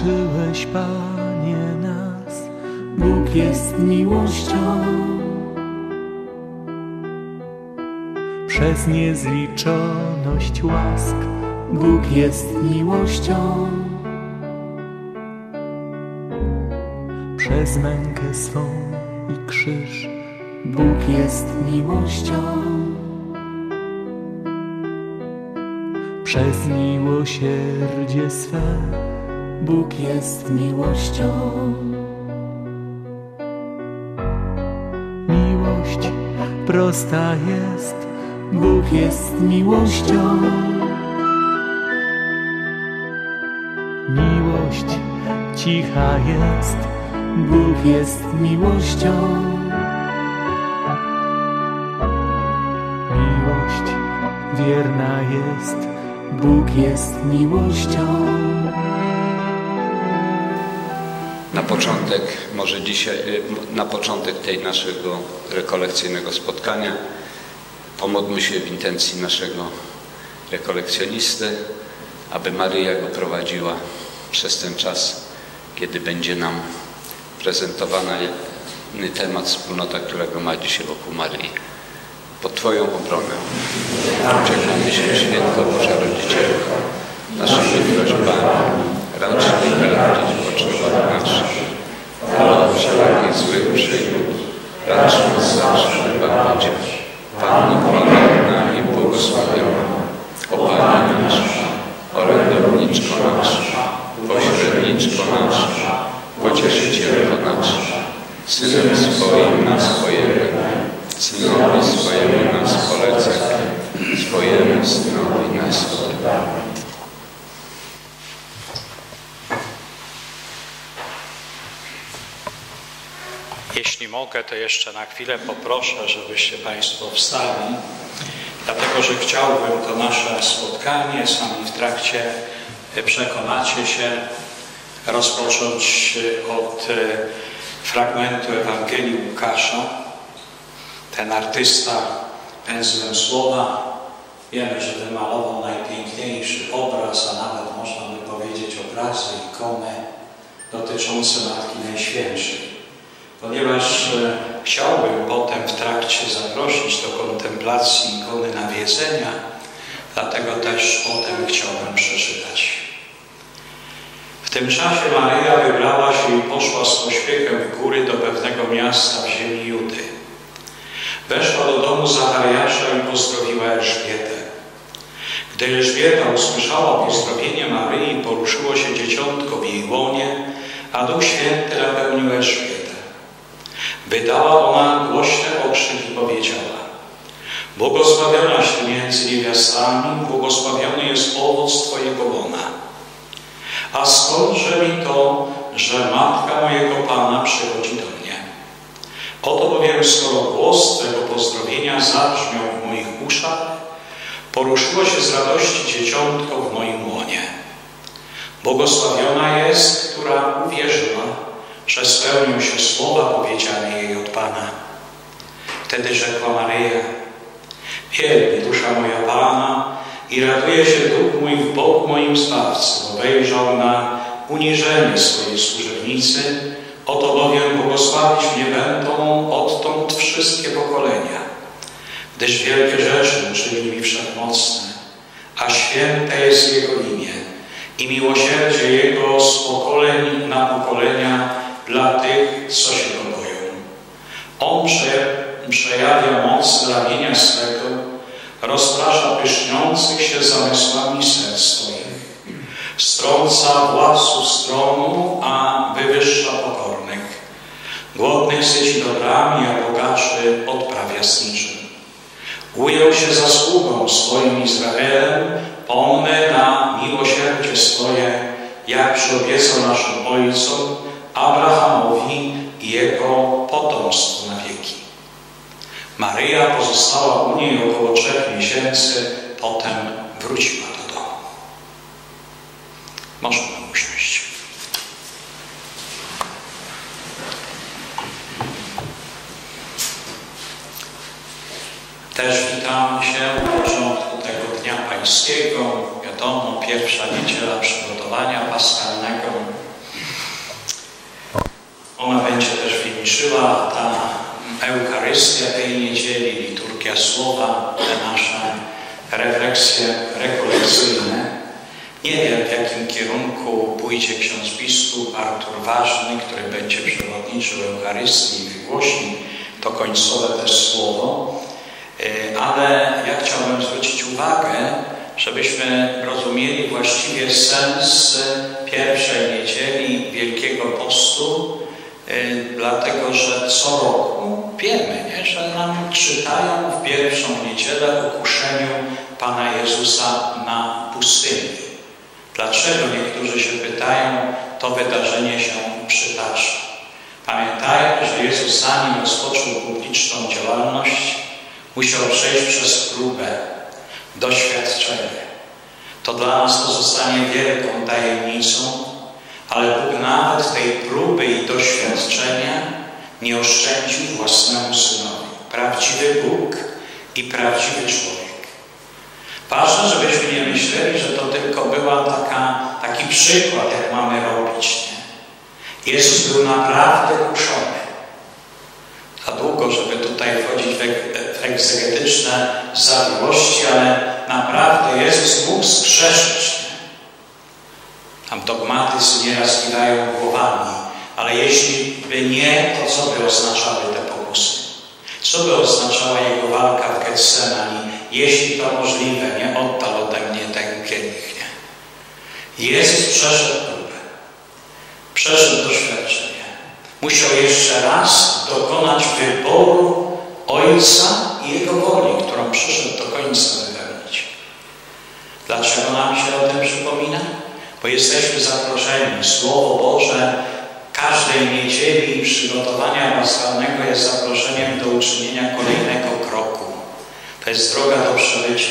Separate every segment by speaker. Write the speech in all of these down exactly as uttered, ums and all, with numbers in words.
Speaker 1: stworzyłeś, Panie, nas. Bóg jest miłością. Przez niezliczoność łask Bóg jest miłością. Przez mękę swą i krzyż Bóg jest miłością. Przez miłosierdzie swe Bóg jest miłością. Miłość prosta jest, Bóg jest miłością. Miłość cicha jest, Bóg jest miłością. Miłość wierna jest, Bóg jest miłością.
Speaker 2: Na początek, może dzisiaj, na początek tej naszego rekolekcyjnego spotkania pomódlmy się w intencji naszego rekolekcjonisty, aby Maryja go prowadziła przez ten czas, kiedy będzie nam prezentowany temat, wspólnota, którego ma dzisiaj wokół Maryi. Pod Twoją obronę uciekamy się, Święta Boża Rodzicielko, naszymi prośbami, racz wyradzić potrzebach naszych, od wszelakich złych przygód, racz nas zawsze wybawić. Panno ponadna i błogosławiona, o Panie nasz, orędowniczko nasza, pośredniczko nasza, pocieszycielko nasza, Synem swoim nas pojemy, Synowi swojemu nas polecaj, swojemu Synowi nas oddaj.
Speaker 3: Jeśli mogę, to jeszcze na chwilę poproszę, żebyście Państwo wstali, dlatego że chciałbym to nasze spotkanie, sami w trakcie przekonacie się, rozpocząć od fragmentu Ewangelii Łukasza. Ten artysta pędzlem słowa, wiemy, że wymalował najpiękniejszy obraz, a nawet można by powiedzieć obrazy, ikony dotyczące Matki Najświętszej. Ponieważ chciałbym potem w trakcie zaprosić do kontemplacji ikony nawiedzenia, dlatego też o tym chciałbym przeczytać. W tym czasie Maryja wybrała się i poszła z pośpiechem w góry do pewnego miasta w ziemi Judy. Weszła do domu Zachariasza i pozdrowiła Elżbietę. Gdy Elżbieta usłyszała pozdrowienie Maryi, poruszyło się dzieciątko w jej łonie, a Duch Święty napełnił Elżbietę. Wydała ona głośny okrzyk i powiedziała: błogosławionaś Ty między niewiastami, błogosławiony jest owoc Twojego łona. A skądże mi to, że matka mojego Pana przychodzi do mnie? Oto bowiem, skoro głos Twego pozdrowienia zabrzmiał w moich uszach, poruszyło się z radości dzieciątko w moim łonie. Błogosławiona jest, która uwierzyła, że spełnią się słowa powiedziane jej od Pana. Wtedy rzekła Maryja: wielbi dusza moja Pana i raduje się duch mój w Bogu moim Zbawcy, bo wejrzał na uniżenie swojej służebnicy. Oto bowiem błogosławić mnie będą odtąd wszystkie pokolenia, gdyż wielkie rzeczy uczynił mi Wszechmocny, a święte jest Jego imię i miłosierdzie Jego z pokoleń na pokolenia dla tych, co się Go boją. On prze, przejawia moc ramienia swego, rozprasza pyszniących się zamysłami serc swoich, strąca władców z tronu, a wywyższa pokornych. Głodnych syci dobrami, a bogaczy odprawia z niczym. Ujął się zasługą swoim Izraelem, pomnę na miłosierdzie swoje, jak przyobiecał naszym ojcom, Abrahamowi i jego potomstwu na wieki. Maryja pozostała u niej około trzech miesięcy, potem wróciła do domu. Możemy usiąść. Też witam się w początku tego Dnia Pańskiego. Wiadomo, pierwsza niedziela przygotowania paschalnego. skończyła ta Eucharystia tej niedzieli, liturgia słowa, te nasze refleksje rekolekcyjne. Nie wiem, w jakim kierunku pójdzie ksiądz biskup Artur Ważny, który będzie przewodniczył Eucharystii i wygłosi to końcowe też słowo. Ale ja chciałbym zwrócić uwagę, żebyśmy rozumieli właściwie sens pierwszej niedzieli Wielkiego Postu, dlatego że co roku wiemy, nie, że nam czytają w pierwszą niedzielę o kuszeniu Pana Jezusa na pustyni. Dlaczego niektórzy się pytają, to wydarzenie się przytacza? Pamiętajmy, że Jezus, zanim rozpoczął publiczną działalność, musiał przejść przez próbę, doświadczenie. To dla nas pozostanie wielką tajemnicą, ale Bóg nawet tej próby i doświadczenia nie oszczędził własnemu Synowi. Prawdziwy Bóg i prawdziwy człowiek. Ważne, żebyśmy nie myśleli, że to tylko była taka, taki przykład, jak mamy robić. Nie? Jezus był naprawdę kuszony. Za długo, żeby tutaj wchodzić w, w egzegetyczne zawiłości, ale naprawdę Jezus mógł zgrzeszyć. Tam dogmatycy nieraz kiwają głowami, ale jeśli by nie, to co by oznaczały te pokusy? Co by oznaczała Jego walka w Getsemani, jeśli to możliwe, nie oddal ode mnie ten kielich, nie? Jezus przeszedł próbę, przeszedł doświadczenie. Musiał jeszcze raz dokonać wyboru Ojca i Jego woli, którą przyszedł do końca wypełnić. Dlaczego nam się o tym przypomina? Bo jesteśmy zaproszeni. Słowo Boże każdej niedzieli i przygotowania paschalnego jest zaproszeniem do uczynienia kolejnego kroku. To jest droga do przebycia.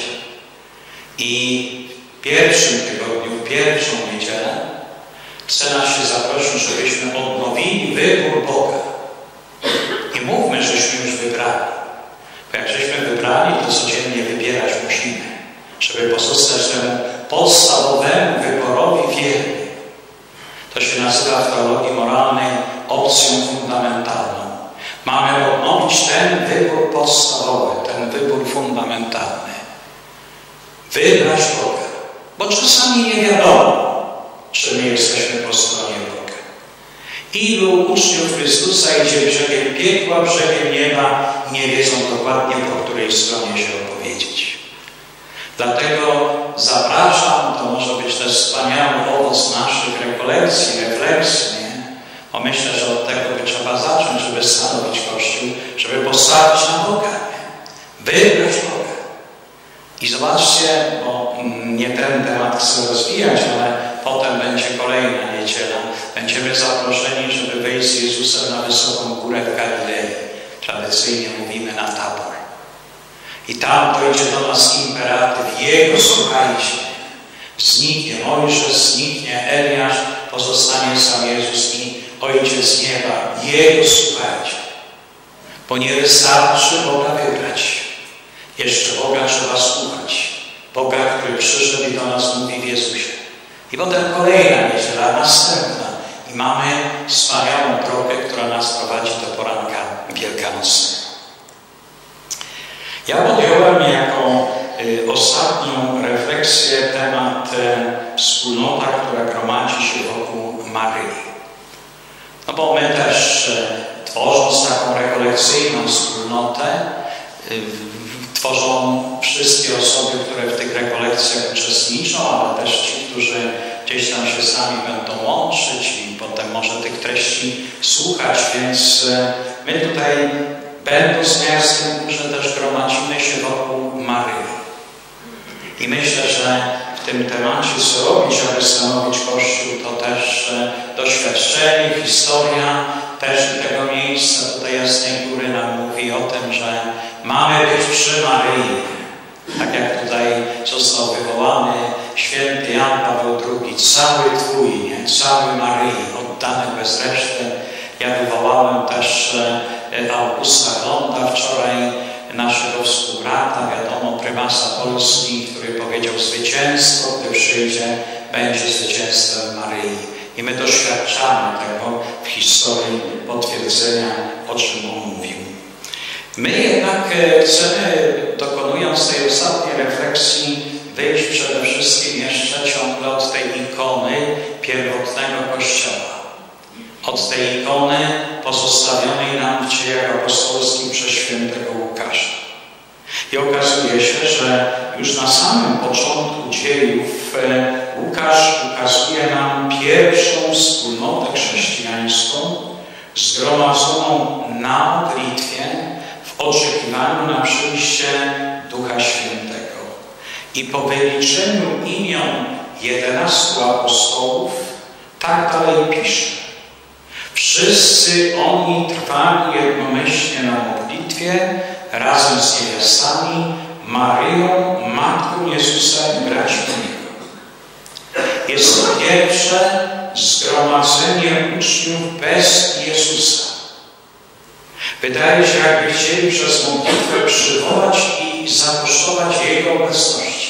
Speaker 3: I w pierwszym tygodniu, w pierwszą niedzielę chce nas się zaprosić, żebyśmy odnowili wybór Boga. Nie mówmy, żeśmy już wybrali. Bo jak żeśmy wybrali, to codziennie wybierać musimy, żeby pozostać temu podstawowemu wyborowi wierni. To się nazywa w teologii moralnej opcją fundamentalną. Mamy odnowić ten wybór podstawowy, ten wybór fundamentalny. Wybrać Boga. Bo czasami nie wiadomo, czy my jesteśmy po stronie Boga. Ilu uczniów Chrystusa idzie brzegiem piekła, brzegiem nieba i nie wiedzą dokładnie, po której stronie się opowiedzieć. Dlatego zapraszam, to może być też wspaniały owoc naszych rekolekcji, refleksji. Bo myślę, że od tego by trzeba zacząć, żeby stanowić Kościół, żeby postawić na Boga, wybrać Boga. I zobaczcie, bo nie ten temat chcę rozwijać, ale potem będzie kolejna niedziela. Będziemy zaproszeni, żeby wejść z Jezusem na wysoką górę w Galilei. Tradycyjnie mówimy na Tabor. I tam dojdzie do nas imperatyw. Jego słuchajcie. Zniknie Mojżesz, zniknie Eliasz, pozostanie sam Jezus i Ojciec nieba. Jego słuchajcie. Bo nie wystarczy Boga wybrać. Jeszcze Boga trzeba słuchać. Boga, który przyszedł i do nas mówi w Jezusie. I potem kolejna niedziela, następna. I mamy wspaniałą drogę, która nas prowadzi do poranka wielkanocnego. Ja podjąłem jako y, ostatnią refleksję temat y, wspólnota, która gromadzi się wokół Maryi. No bo my też y, tworząc taką rekolekcyjną wspólnotę, y, tworzą wszystkie osoby, które w tych rekolekcjach uczestniczą, ale też ci, którzy gdzieś tam się sami będą łączyć i potem może tych treści słuchać, więc y, my tutaj będąc w Jasnej Górze też gromadzimy się wokół Maryi. I myślę, że w tym temacie co robić, aby stanowić Kościół, to też doświadczenie, historia też tego miejsca tutaj Jasnej Góry nam mówi o tym, że mamy być przy Maryi. Tak jak tutaj został wywołany święty Jan Paweł drugi, cały Twój, nie? Cały Maryi, oddany bez reszty. Ja wywołałem też Augusta Glonda wczoraj, naszego współbrata, wiadomo, prymasa Polski, który powiedział: zwycięstwo, gdy przyjdzie, będzie zwycięstwem Maryi. I my doświadczamy tego w historii potwierdzenia, o czym on mówił. My jednak chcemy, dokonując tej ostatniej refleksji, wyjść przede wszystkim jeszcze ciągle od tej ikony pierwotnego Kościoła. Od tej ikony pozostawionej nam w Dziejach Apostolskich przez świętego Łukasza. I okazuje się, że już na samym początku dziejów Łukasz ukazuje nam pierwszą wspólnotę chrześcijańską zgromadzoną na modlitwie w oczekiwaniu na przyjście Ducha Świętego. I po wyliczeniu imion jedenastu apostołów tak dalej pisze. Wszyscy oni trwali jednomyślnie na modlitwie razem z niewiastami, Maryją, Matką Jezusa i braćmi Jego. Jest to pierwsze zgromadzenie uczniów bez Jezusa. Wydaje się, jakby chcieli przez modlitwę przywołać i zakosztować Jego obecności.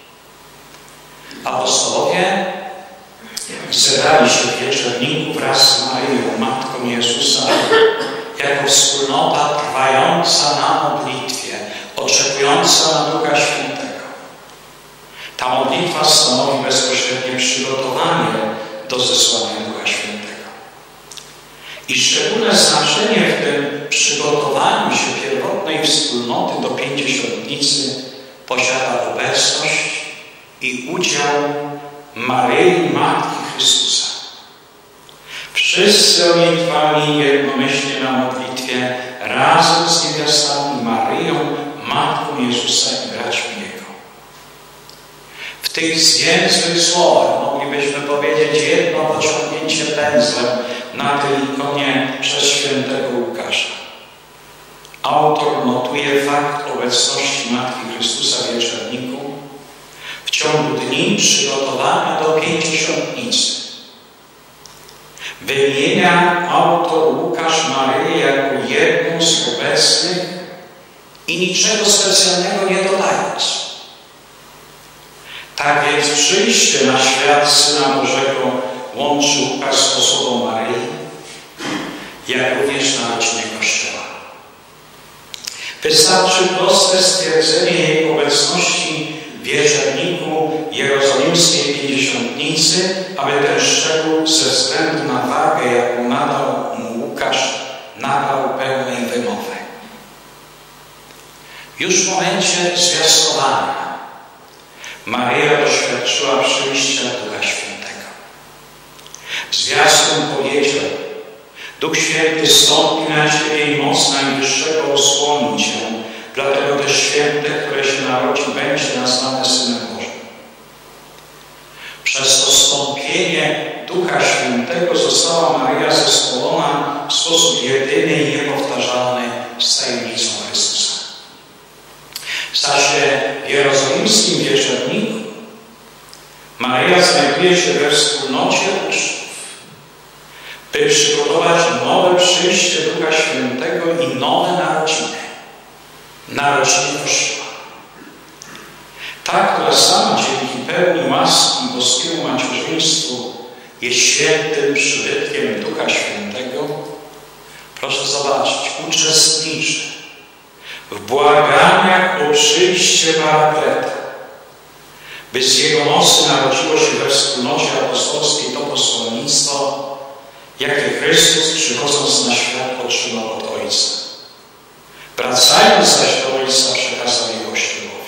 Speaker 3: Apostołowie zebrali się w wieczorniku wraz z Maryją, Matką Jezusa, jako wspólnota trwająca na modlitwie, oczekująca na Ducha Świętego. Ta modlitwa stanowi bezpośrednie przygotowanie do zesłania Ducha Świętego. I szczególne znaczenie w tym przygotowaniu się pierwotnej wspólnoty do Pięćdziesiątnicy posiada obecność i udział Maryi, Matki Chrystusa. Wszyscy oni trwali jednomyślnie na modlitwie razem z niewiastami, Maryją, Matką Jezusa i braćmi Jego. W tych zwięzłych słowach moglibyśmy powiedzieć jedno pociągnięcie pędzlem na tej ikonie przez świętego Łukasza. Autor notuje fakt obecności Matki Chrystusa w wieczorniku w ciągu dni przygotowania do Pięćdziesiątnicy. Wymienia autor Łukasz Maryję jako jedną z obecnych i niczego specjalnego nie dodając. Tak więc przyjście na świat Syna Bożego łączy Łukasz z osobą Maryi, jak również narodziny Kościoła. Wystarczy proste stwierdzenie jej obecności w wieczorniku jerozolimskiej Pięćdziesiątnicy, aby ten szczegół ze względu na wagę, jaką nadał mu Łukasz, nabrał pełnej wymowy. Już w momencie zwiastowania Maryja doświadczyła przyjścia Ducha Świętego. Zwiastun powiedział: Duch Święty stąpi na Ciebie i moc Najwyższego osłoni Cię, dlatego też święte, które się narodzi, będzie nazwane Synem Bożym. Przez to stąpienie Ducha Świętego została Maryja zespolona w sposób jedyny i niepowtarzalny z tajemnicą Chrystusa. Zaś w jerozolimskim wieczorniku Maryja znajduje się we wspólnocie uczniów, by przygotować nowe przyjście Ducha Świętego i nowe narodziny. Narodziny Kościoła. Ta, która sama dzięki pełni łaski i boskiemu macierzyństwu jest świętym przybytkiem Ducha Świętego, proszę zobaczyć, uczestniczy w błaganiach o przyjście Parakleta, by z Jego mocy narodziło się we wspólnocie apostolskiej to posłannictwo, jakie Chrystus, przychodząc na świat, otrzymał od Ojca. Wracając zaś do Ojca, przekazał je Kościołowi.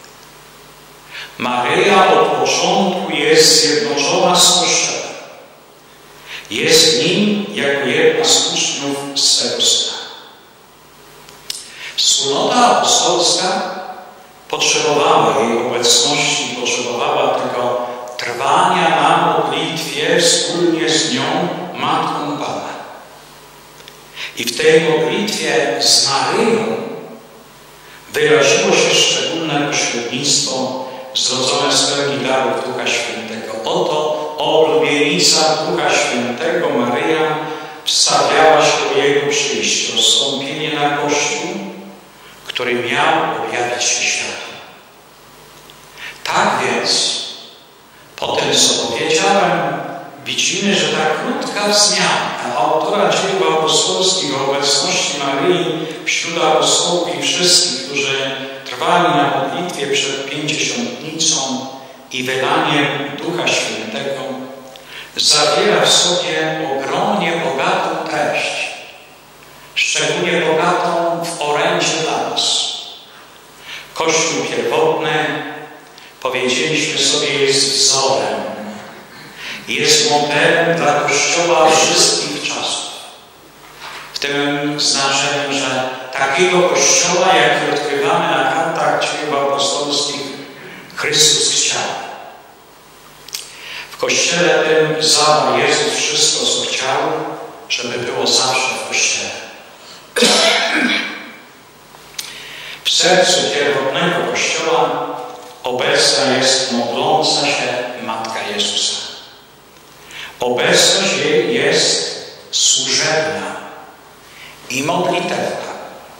Speaker 3: Maryja od początku jest zjednoczona z Kościołem. Jest nim jako jedna z uczniów swego Syna. Wspólnota apostolska potrzebowała jej obecności, potrzebowała tego trwania na modlitwie wspólnie z nią, Matką Pana. I w tej modlitwie z Maryją wyraziło się szczególne pośrednictwo zrodzone z pełni darów Ducha Świętego. Oto oblubienica Ducha Świętego Maryja wstawiała się do Jego przyjścia, wstąpienie na Kościół, który miał objawiać się światu. Tak więc, po tym co powiedziałem, widzimy, że ta krótka wzmianka autora dzieł apostolskich o obecności Maryi wśród apostołów i wszystkich, którzy trwali na modlitwie przed Pięćdziesiątnicą i wylaniem Ducha Świętego, zawiera w sobie ogromnie bogatą treść, szczególnie bogatą w orędzie dla nas. Kościół pierwotny, powiedzieliśmy sobie, jest wzorem, jest modelem dla Kościoła wszystkich czasów. W tym znaczeniu, że takiego Kościoła, jaki odkrywamy na kartach dzieł apostolskich, Chrystus chciał. W Kościele tym zawarł Jezus wszystko, co chciał, żeby było zawsze w Kościele. W sercu pierwotnego Kościoła obecna jest modląca się Matka Jezusa. Obecność jej jest służebna i modlitewna.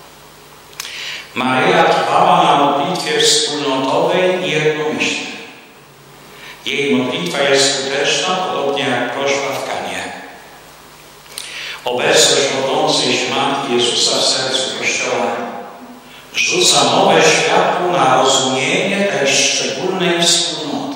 Speaker 3: Maryja trwała na modlitwie wspólnotowej i jednomyślnej. Jej modlitwa jest skuteczna, podobnie jak prośba w Kanie. Obecność modlącej się Matki Jezusa w sercu Kościoła rzuca nowe światło na rozumienie tej szczególnej wspólnoty.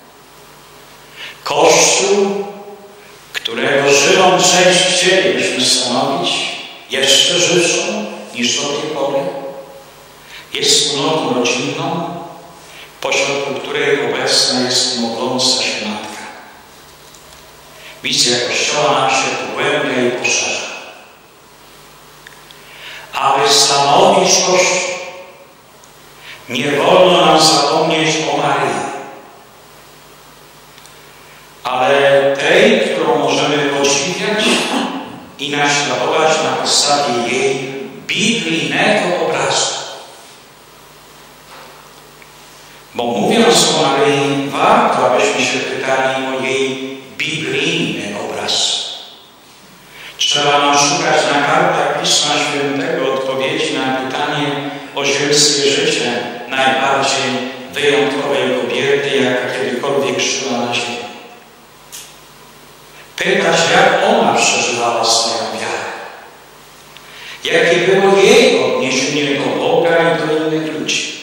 Speaker 3: Kościół, którego żywą część chcielibyśmy stanowić, jeszcze żywszą niż do tej pory, jest wspólnotą rodzinną, pośrodku której obecna jest modląca się Matka. Wizja Kościoła nam się pogłębia i poszerza. Aby stanowić Kościół, nie wolno nam zapomnieć o Maryi, ale tej, którą możemy podziwiać i naśladować na podstawie jej biblijnego obrazu. Bo mówiąc o Maryi, warto, abyśmy się pytali o jej biblijny obraz. Trzeba nam szukać na kartach Pisma Świętego odpowiedzi na pytanie o ziemskie życie najbardziej wyjątkowej kobiety, jaka kiedykolwiek żyła na ziemi. Pytać, jak ona przeżywała swoją wiarę. Jakie było jej odniesienie do Boga i do innych ludzi.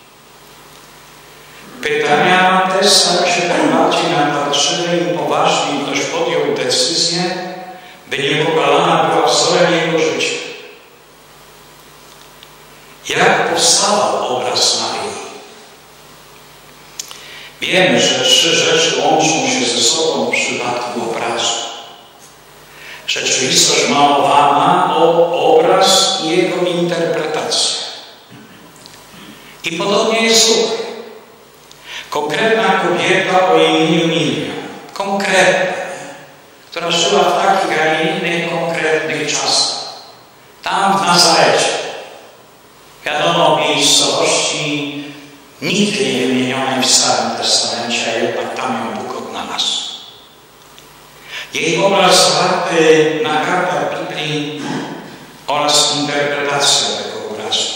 Speaker 3: Pytania te stały się tym bardziej natarczywe, im poważniej ktoś podjął decyzję, by niepokalana była wzorem jego życia. Jak powstał obraz Maryi? Wiemy, że trzy rzeczy łączą się ze sobą w przypadku obrazu. Rzeczywistość malowana o obraz i jego interpretację. I podobnie jest tutaj. Konkretna kobieta o imieniu Miriam, konkretna, która żyła w takich, a nie innych konkretnych czasach. Tam w Nazarecie. Wiadomo, miejscowości nigdy nie wymienionej w Starym Testamencie, a jednak tam ją Bóg odnalazł. Jej obraz zwarty na kartach Biblii oraz interpretacja tego obrazu.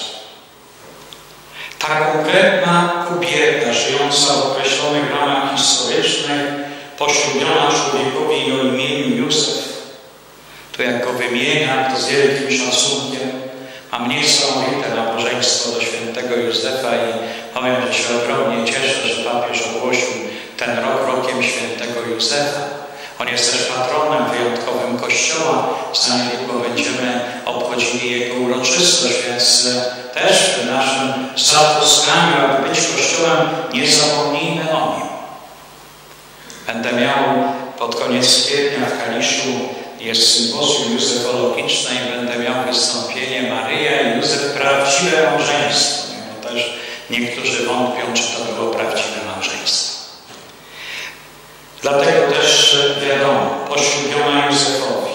Speaker 3: Ta konkretna kobieta, żyjąca w określonych ramach historycznych, poślubiona człowiekowi o imieniu Józef, to jak go wymienia, to z wielkim szacunkiem, mam niesamowite nabożeństwo do świętego Józefa i powiem, że się ogromnie cieszę, że papież ogłosił ten rok rokiem świętego Józefa. On jest też patronem wyjątkowym Kościoła. Za niedługo będziemy obchodzili jego uroczystość, więc też w naszym zatroskaniu, aby być Kościołem, nie zapomnijmy o nim. Będę miał pod koniec kwietnia w Kaliszu, jest sympozjum józefologiczne i będę miał wystąpienie Maryja i Józef, prawdziwe małżeństwo. Bo też niektórzy wątpią, czy to było prawdziwe małżeństwo. Dlatego też wiadomo, poślubiona Józefowi,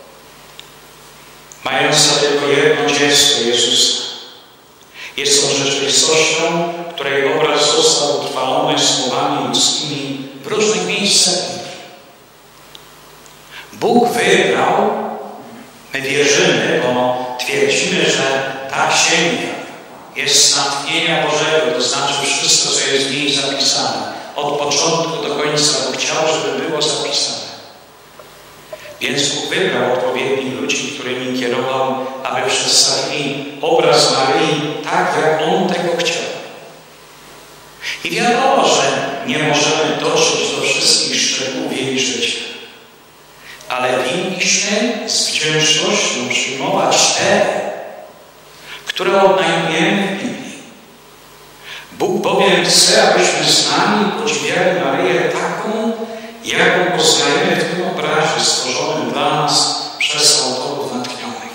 Speaker 3: mająca tylko jedno dziecko, Jezusa, jest on rzeczywistością, której obraz został utrwalony słowami ludzkimi w różnych miejscach. Bóg wybrał, my wierzymy, bo twierdzimy, że ta księga jest z natchnienia Bożego, to znaczy wszystko, co jest w niej zapisane. Od początku do końca, bo chciał, żeby było zapisane. Więc Bóg wybrał odpowiednich ludzi, którymi kierował, aby przedstawili obraz Maryi tak, jak On tego chciał. I wiadomo, że nie możemy dotrzeć do wszystkich szczegółów jej życia. Ale winniśmy z wdzięcznością przyjmować te, które odnajdujemy w Biblii. Bóg bowiem chce, abyśmy znali i podziwiali Maryję taką, jaką poznajemy w tym obrazie stworzonym dla nas przez autorów natchnionych.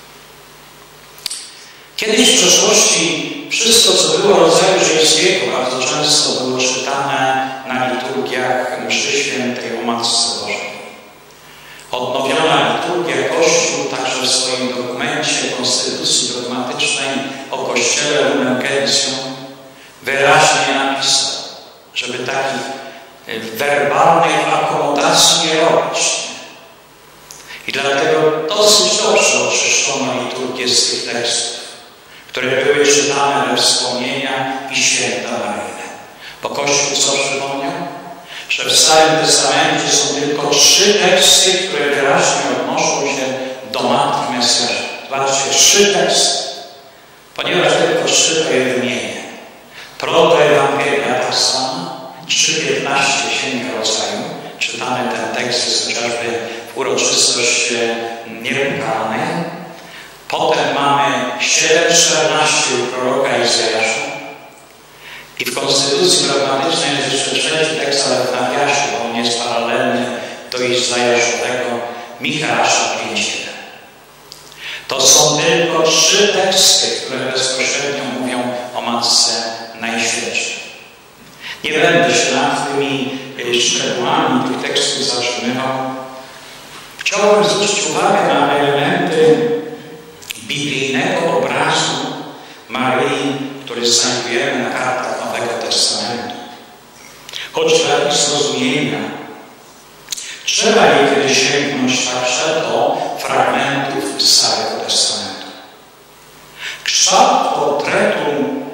Speaker 3: Kiedyś w przeszłości wszystko, co było rodzaju żeńskiego, bardzo często było czytane na liturgiach mszy świętej o Matce Bożej. Odnowiona liturgia Kościół także w swoim dokumencie Konstytucji Dogmatycznej o Kościele Lumen Gentium wyraźnie napisał, żeby takich werbalnych akomodacji nie robić. I dlatego dosyć dobrze oczyszczono liturgię z tych tekstów, które były czytane we wspomnienia i święta Maryjne. Bo Kościół co przypomniał? Że w Starym Testamencie są tylko trzy teksty, które wyraźnie odnoszą się do Matki Mesjasza. Zobaczcie, trzy teksty. Ponieważ tylko trzy to je wymienię. Protoewangelia ta sama, trzy piętnaście Księga Rodzaju. Czytamy ten tekst jest chociażby w uroczystość niewykalnej. Potem mamy siedem czternaście u proroka Izajasza. I w Konstytucji Dogmatycznej jest jeszcze trzeci tekst, ale w nawiasie, bo on jest paralelny do Izajaszowego, Michała pięć jeden. To są tylko trzy teksty, które bezpośrednio mówią o Matce Najświętszej. Nie będę się nad tymi szczegółami tych tekstów zatrzymywał. Chciałbym zwrócić uwagę na elementy biblijnego obrazu Maryi, który znajdujemy na kartach Nowego Testamentu. Choć dla ich zrozumienia trzeba niekiedy sięgnąć także do fragmentów Starego Testamentu. Kształt portretu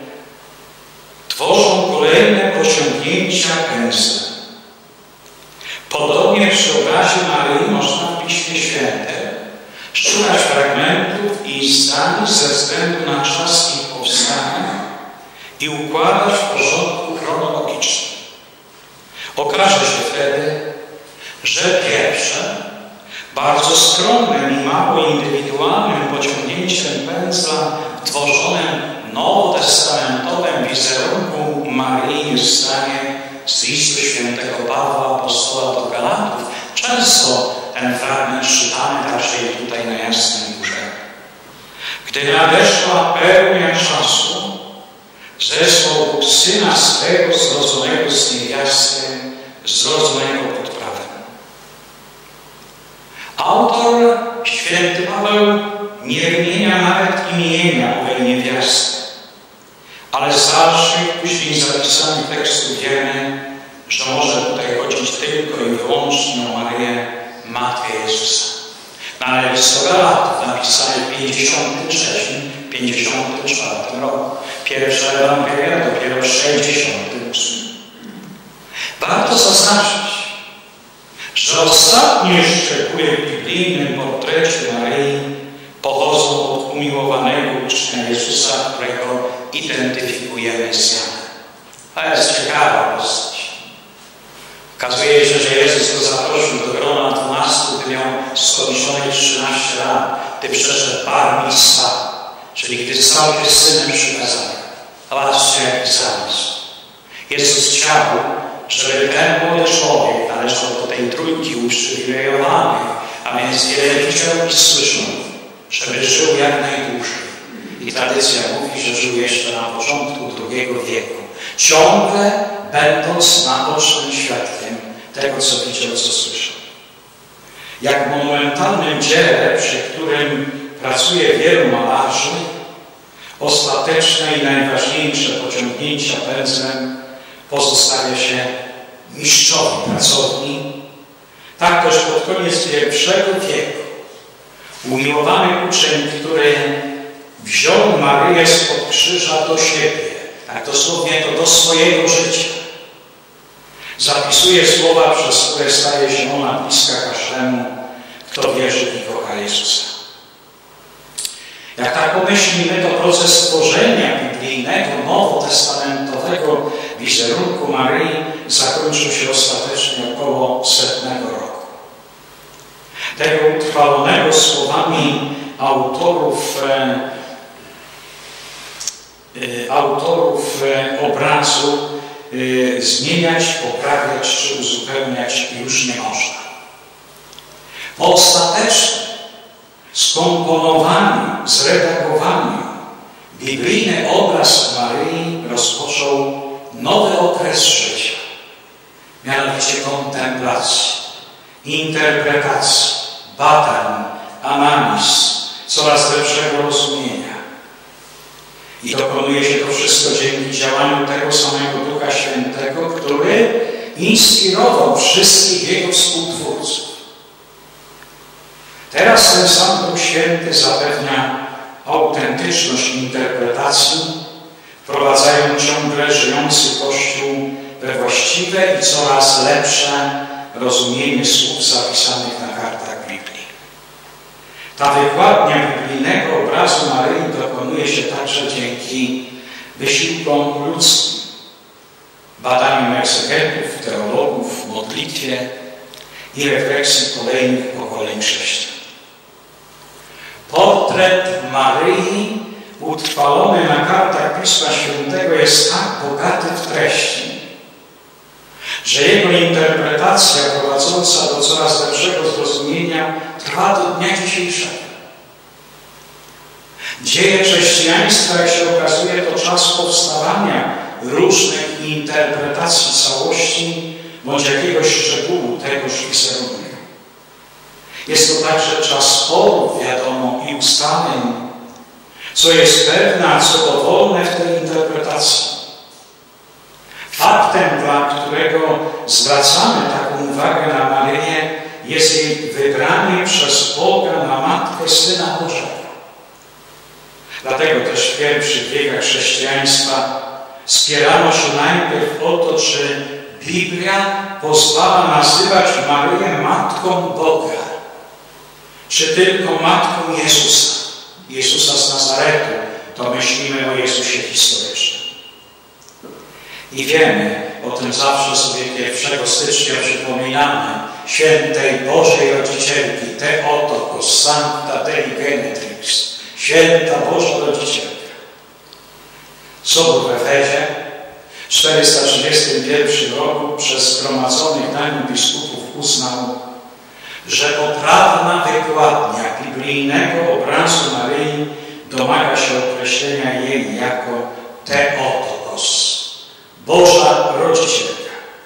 Speaker 3: tworzą kolejne pociągnięcia pędzla. Podobnie przy obrazie Maryi można w Piśmie Świętym szukać fragmentów i zdań ze względu na czas ich powstania i układać w porządku chronologicznym. Okaże się wtedy, że pierwsze, bardzo skromnym i mało indywidualnym pociągnięciem pędzla w tworzonym nowotestamentowym wizerunku Maryi jest zdanie z listu świętego Pawła apostoła do Galatów. Często ten fragment czytamy także i tutaj na Jasnej Górze. Gdy nadeszła pełnia czasu, zesłał Bóg Syna swego zrodzonego z niewiasty, zrodzonego pod prawem. Autor, święty Paweł, nie wymienia nawet imienia owej niewiasty, ale z dalszych, później zapisanych tekstów wiemy, że może tutaj chodzić tylko i wyłącznie o Maryję, Matkę Jezusa. No ale list do Galatów napisany w pięćdziesiątym trzecim pięćdziesiątym czwartym roku. Pierwsza Ewangelia dopiero w sześćdziesiątym ósmym. Warto zaznaczyć, że ostatnie szczegóły w biblijnym portrecie Maryi pochodzą od umiłowanego ucznia Jezusa, którego identyfikujemy z Janem. To jest ciekawa postać. Okazuje się, że Jezus go zaprosił do grona dwunastu, gdy miał skończonych trzynaście lat, gdy przeszedł bar mitzwa, czyli gdy stał się synem przykazania. Zobaczcie, jaki zamysł. Jezus chciał, żeby ten młody człowiek należał do tej trójki uprzywilejowanych, a więc wiele widział i słyszał, żeby żył jak najdłużej. I tradycja mówi, że żył jeszcze na początku drugiego wieku, ciągle będąc naocznym świadkiem tego, co widział, co słyszał. Jak w monumentalnym dziele, przy którym pracuje wielu malarzy, ostateczne i najważniejsze pociągnięcia pędzlem pozostawia się mistrzowi pracowni. Tak też pod koniec pierwszego wieku umiłowany uczeń, który wziął Maryję spod krzyża do siebie, tak dosłownie to do swojego życia, zapisuje słowa, przez które staje się ona bliska każdemu, kto wierzy i kocha Jezusa. Jak tak pomyślimy, to proces tworzenia biblijnego, nowotestamentowego wizerunku Maryi zakończył się ostatecznie około setnego roku. Tego utrwalonego słowami autorów, e, e, autorów e, obrazu e, zmieniać, poprawiać czy uzupełniać już nie można. Ostatecznie skomponowany, zredagowany biblijny obraz Maryi rozpoczął nowy okres życia, mianowicie kontemplacji, interpretacji, badań, analiz, coraz lepszego rozumienia. I dokonuje się to wszystko dzięki działaniu tego samego Ducha Świętego, który inspirował wszystkich jego współtwórców. Teraz ten sam Duch Święty zapewnia autentyczność interpretacji, wprowadzając ciągle żyjący Kościół we właściwe i coraz lepsze rozumienie słów zapisanych na kartach Biblii. Ta wykładnia biblijnego obrazu Maryi dokonuje się także dzięki wysiłkom ludzkim, badaniom egzegetów, teologów, modlitwie i refleksji kolejnych pokoleń chrześcijan. Portret Maryi utrwalony na kartach Pisma Świętego jest tak bogaty w treści, że jego interpretacja prowadząca do coraz lepszego zrozumienia trwa do dnia dzisiejszego. Dzieje chrześcijaństwa, jak się okazuje, to czas powstawania różnych interpretacji całości bądź jakiegoś szczegółu tegoż wizerunku. Jest to także czas sporów, wiadomo, i ustaleń, co jest pewne, a co dowolne w tej interpretacji. Faktem, dla którego zwracamy taką uwagę na Maryję, jest jej wybranie przez Boga na Matkę Syna Bożego. Dlatego też w pierwszych wiekach chrześcijaństwa spierano się najpierw o to, czy Biblia pozwala nazywać Maryję Matką Boga, czy tylko Matką Jezusa, Jezusa z Nazaretu, to myślimy o Jezusie historycznym. I wiemy, o tym zawsze sobie pierwszego stycznia przypominamy, świętej Bożej Rodzicielki, Theotokos, Sancta Dei Genetrix, święta Boża Rodzicielka. Sobór w Efezie w czterysta trzydziestym pierwszym roku przez zgromadzonych na nim biskupów uznał, że poprawna wykładnia biblijnego obrazu Maryi domaga się określenia jej jako Theotokos, Boża Rodzicielka.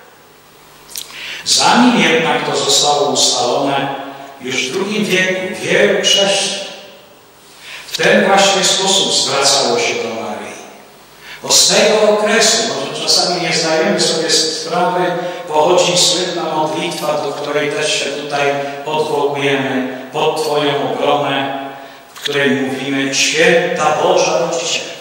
Speaker 3: Zanim jednak to zostało ustalone, już w drugim wieku wielu chrześcijan w ten właśnie sposób zwracało się do Maryi. Bo z tego okresu, może czasami nie zdajemy sobie sprawy, pochodzi słynna modlitwa, do której też się tutaj odwołujemy, pod Twoją obronę, w której mówimy: Święta Boża Rodzicielko.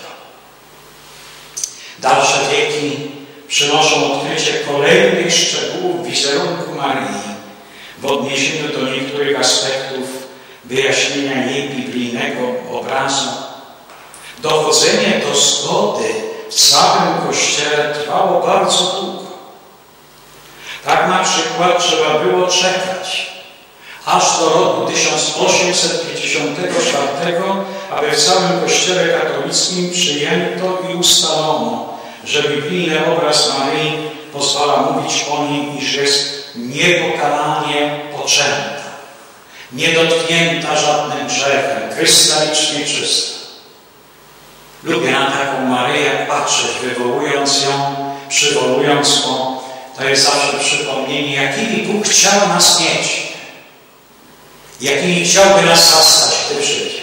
Speaker 3: Dalsze wieki przynoszą odkrycie kolejnych szczegółów wizerunku Maryi w odniesieniu do niektórych aspektów wyjaśnienia jej biblijnego obrazu. Dochodzenie do zgody w całym Kościele trwało bardzo długo. Tak na przykład trzeba było czekać aż do roku tysiąc osiemset pięćdziesiątego czwartego, aby w całym Kościele katolickim przyjęto i ustalono, że biblijny obraz Maryi pozwala mówić o niej, iż jest niepokalanie poczęta, niedotknięta żadnym grzechem, krystalicznie czysta. Lubię na taką Maryję patrzeć, wywołując ją, przywołując ją. To jest zawsze przypomnienie, jakimi Bóg chciał nas mieć, jakimi chciałby nas zastać, gdy przyjdzie.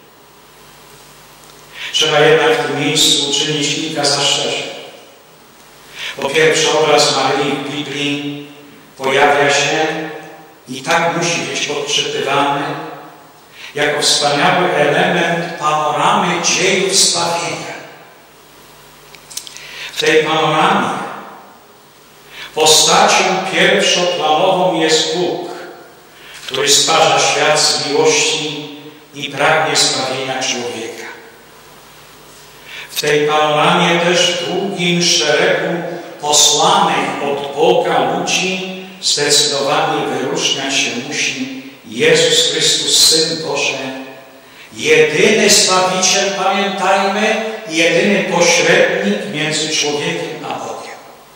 Speaker 3: Trzeba jednak w tym miejscu uczynić kilka zastrzeżeń. Po pierwsze, obraz Maryi w Biblii pojawia się i tak musi być odczytywany jako wspaniały element panoramy dziejów zbawienia. W tej panoramie postacią pierwszoplanową jest Bóg, który stwarza świat z miłości i pragnie zbawienia człowieka. W tej panoramie też w długim szeregu posłanych od Boga ludzi zdecydowanie wyróżniać się musi Jezus Chrystus, Syn Boży, jedyny Zbawiciel, pamiętajmy, jedyny pośrednik między człowiekiem a Bogiem.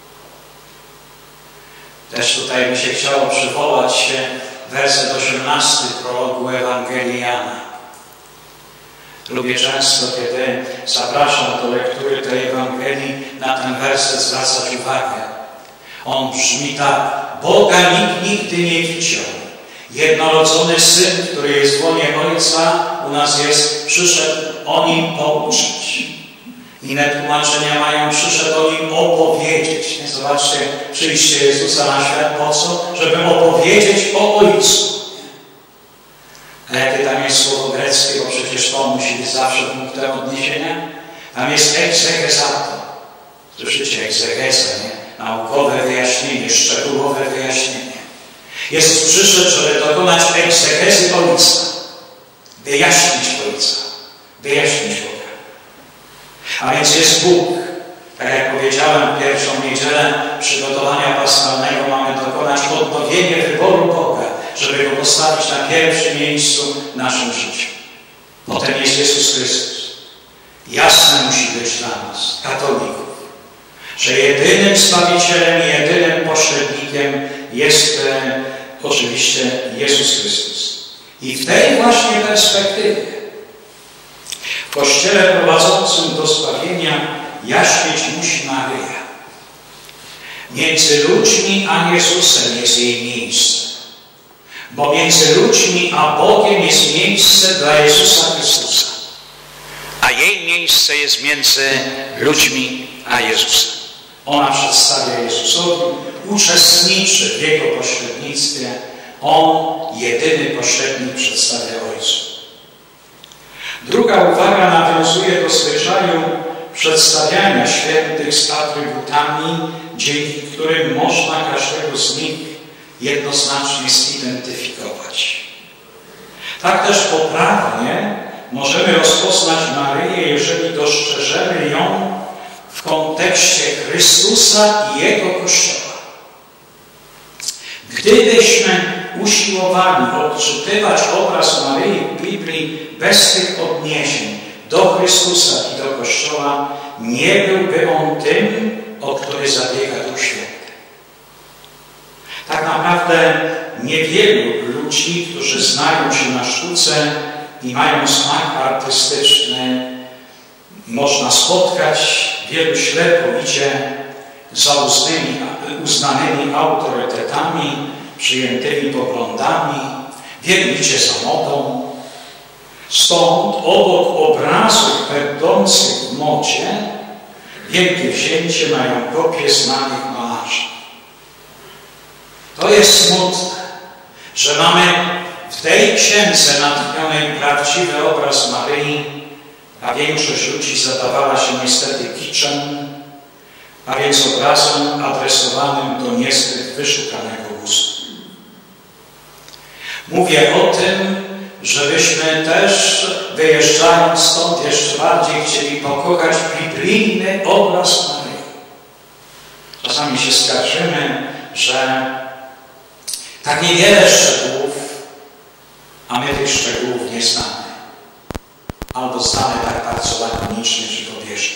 Speaker 3: Też tutaj mi się chciało przywołać werset osiemnasty prologu Ewangelii Jana. Lubię często, kiedy zapraszam do lektury tej Ewangelii, na ten werset zwracać uwagę. On brzmi tak: Boga nikt nigdy nie widział. Jednorodzony Syn, który jest w łonie Ojca, u nas jest, przyszedł o Nim pouczyć. Inne tłumaczenia mają: przyszedł o Nim opowiedzieć. Zobaczcie, przyjście Jezusa na świat po co? Żeby opowiedzieć o Ojcu. A jakie tam jest słowo greckie, bo przecież to musi być zawsze punktem odniesienia? Tam jest egzegezato. Słyszycie, egzegeza, nie? Naukowe wyjaśnienie, szczegółowe wyjaśnienie. Jezus przyszedł, żeby dokonać egzegezy Ojca. Wyjaśnić Ojca. Wyjaśnić Boga. A więc jest Bóg. Tak jak powiedziałem, pierwszą niedzielę przygotowania paschalnego mamy dokonać odnowienie wyboru Boga, żeby Go postawić na pierwszym miejscu w naszym życiu. Potem jest Jezus Chrystus. Jasne musi być dla nas, katolików, że jedynym Zbawicielem, jedynym pośrednikiem jest e, oczywiście Jezus Chrystus. I w tej właśnie perspektywie w Kościele prowadzącym do zbawienia jaśnieć musi Maryja. Między ludźmi a Jezusem jest jej miejsce. Bo między ludźmi a Bogiem jest miejsce dla Jezusa Chrystusa. A jej miejsce jest między ludźmi a Jezusem. Ona przedstawia Jezusowi, uczestniczy w Jego pośrednictwie. On, jedyny pośrednik, przedstawia Ojcu. Druga uwaga nawiązuje do zwyczaju przedstawiania świętych z atrybutami, dzięki którym można każdego z nich jednoznacznie zidentyfikować. Tak też poprawnie możemy rozpoznać Maryję, jeżeli dostrzeżemy ją w kontekście Chrystusa i Jego Kościoła. Gdybyśmy usiłowali odczytywać obraz Maryi w Biblii bez tych odniesień do Chrystusa i do Kościoła, nie byłby on tym, o który zabiega Duch Święty. Tak naprawdę niewielu ludzi, którzy znają się na sztuce i mają smak artystyczny, można spotkać. Wielu ślepo idzie za uznanymi autorytetami, przyjętymi poglądami. Wielu idzie za modą. Stąd obok obrazów będących w modzie wielkie wzięcie mają kopie znanych malarzy. To jest smutne, że mamy w tej księdze natchnionej prawdziwy obraz Maryi, a większość ludzi zadawała się niestety kiczem, a więc obrazem adresowanym do niezbyt wyszukanego gustu. Mówię o tym, żebyśmy też, wyjeżdżając stąd, jeszcze bardziej chcieli pokochać biblijny obraz Maryi. Czasami się skarżymy, że tak niewiele szczegółów, a my tych szczegółów nie znamy. Albo znamy tak bardzo lakonicznie czy pobieżnie.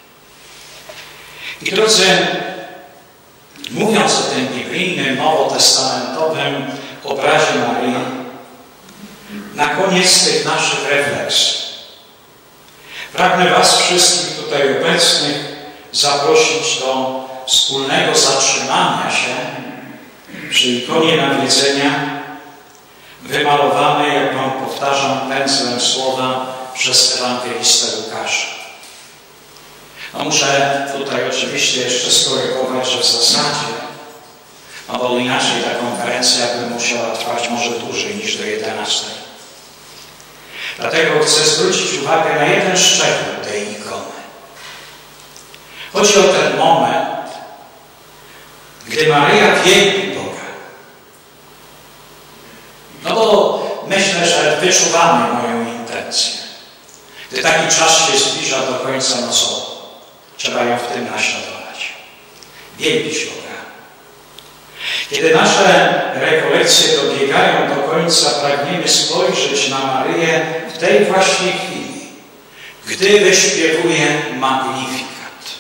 Speaker 3: I drodzy, mówiąc o tym biblijnym, nowotestamentowym obrazie Maryi, na koniec tych naszych refleksji pragnę Was wszystkich tutaj obecnych zaprosić do wspólnego zatrzymania się przy ikonie nawiedzenia, wymalowanej, jak Wam powtarzam, pędzlem słowa przez ewangelistę Łukasza. No muszę tutaj oczywiście jeszcze skorygować, że w zasadzie, no bo inaczej ta konferencja by musiała trwać może dłużej niż do jedenastej. Dlatego chcę zwrócić uwagę na jeden szczegół tej ikony. Chodzi o ten moment, gdy Maryja wielbi Boga. No to myślę, że wyczuwamy moją intencję. Gdy taki czas się zbliża do końca nocowego, trzeba ją w tym naśladować. Wielbić Boga. Kiedy nasze rekolekcje dobiegają do końca, pragniemy spojrzeć na Maryję w tej właśnie chwili, gdy wyśpiewuje Magnificat.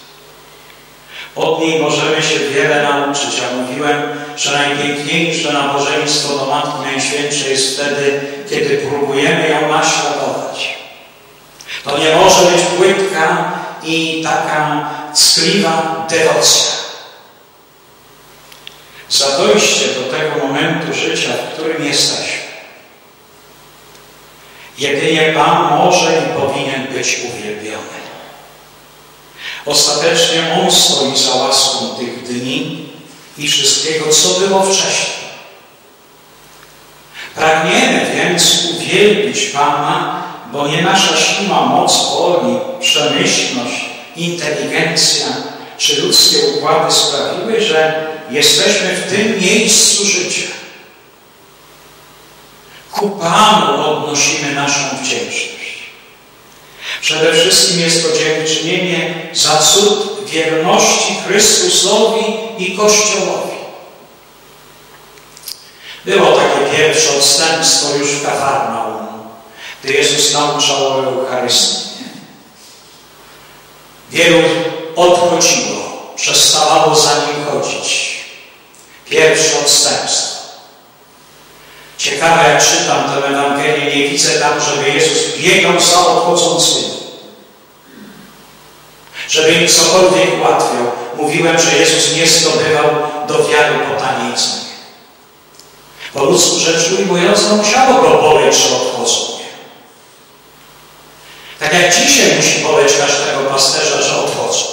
Speaker 3: Od niej możemy się wiele nauczyć. Ja mówiłem, że najpiękniejsze nabożeństwo do Matki Najświętszej jest wtedy, kiedy próbujemy ją naśladować. To nie może być płytka i taka ckliwa dewocja. Za dojście do tego momentu życia, w którym jesteśmy, jedynie Pan może i powinien być uwielbiony. Ostatecznie On stoi za łaską tych dni i wszystkiego, co było wcześniej. Pragniemy więc uwielbić Pana, bo nie nasza siła, moc woli, przemyślność, inteligencja czy ludzkie układy sprawiły, że jesteśmy w tym miejscu życia. Ku Panu odnosimy naszą wdzięczność. Przede wszystkim jest to dziękczynienie za cud wierności Chrystusowi i Kościołowi. Było takie pierwsze odstępstwo już w Kafarnaum, gdy Jezus nauczał o Eucharystii. Wielu odchodziło, przestawało za Nim chodzić. Pierwsze odstępstwo. Ciekawe, jak czytam tę Ewangelię, nie widzę tam, żeby Jezus biegał za odchodzącymi. Żeby im cokolwiek ułatwiał. Mówiłem, że Jezus nie zdobywał do wiary po taniej cenie. Po ludzku rzecz ujmując, no musiało go boleć, że odchodzą. Tak jak dzisiaj musi boleć każdego pasterza, że odchodzą.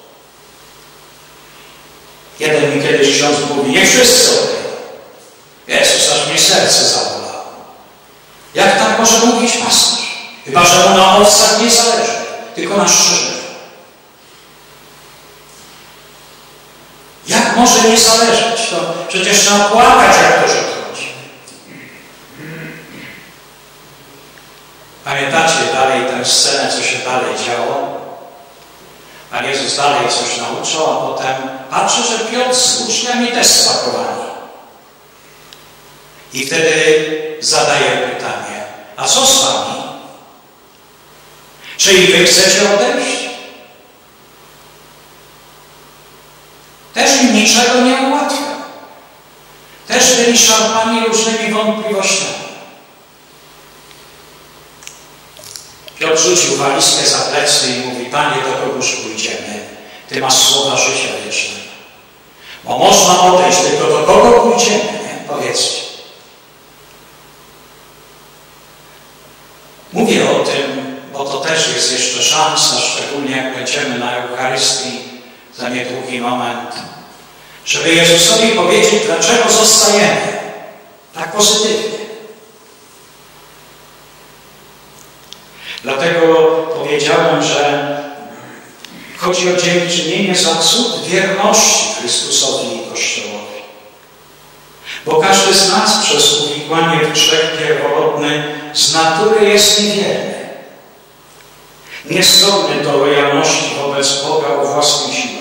Speaker 3: Jeden mi kiedyś ksiądz mówi, nie wszyscy odchodzą. Jezus, aż mnie serce zabolało. Jak tak może mówić pasterz? Chyba że mu na owcach nie zależy, tylko na szczerze. Jak może nie zależeć? To przecież trzeba płakać, jak ktoś odchodzi. Pamiętacie dalej tę scenę, co się dalej działo? Pan Jezus dalej coś nauczał, a potem patrzy, że Piotr z uczniami też spakowani. I wtedy zadaje pytanie, a co z wami? Czy i wy chcecie odejść? Też im niczego nie ułatwia. Też byli szarpani różnymi wątpliwościami. Piotr rzucił walizkę za plecy i mówi, Panie, do kogoż pójdziemy? Ty masz słowa życia wiecznego. Bo można odejść, tylko do kogo pójdziemy? Nie? Powiedzcie. Mówię o tym, bo to też jest jeszcze szansa, szczególnie jak będziemy na Eucharystii za niedługi moment, żeby Jezusowi powiedzieć, dlaczego zostajemy tak pozytywnie. Dlatego powiedziałem, że chodzi o dziękczynienie za cud wierności Chrystusowi i Kościołowi. Bo każdy z nas przez uwikłanie w grzech pierworodny z natury jest niewierny. Niezdolny do lojalności wobec Boga o własnych siłach.